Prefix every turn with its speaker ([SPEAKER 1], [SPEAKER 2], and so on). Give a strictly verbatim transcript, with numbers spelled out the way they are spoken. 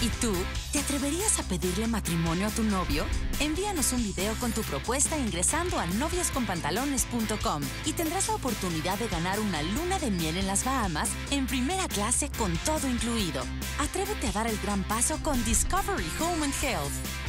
[SPEAKER 1] ¿Y tú? ¿Te atreverías a pedirle matrimonio a tu novio? Envíanos un video con tu propuesta ingresando a novios con pantalones punto com y tendrás la oportunidad de ganar una luna de miel en las Bahamas en primera clase con todo incluido. Atrévete a dar el gran paso con Discovery Home and Health.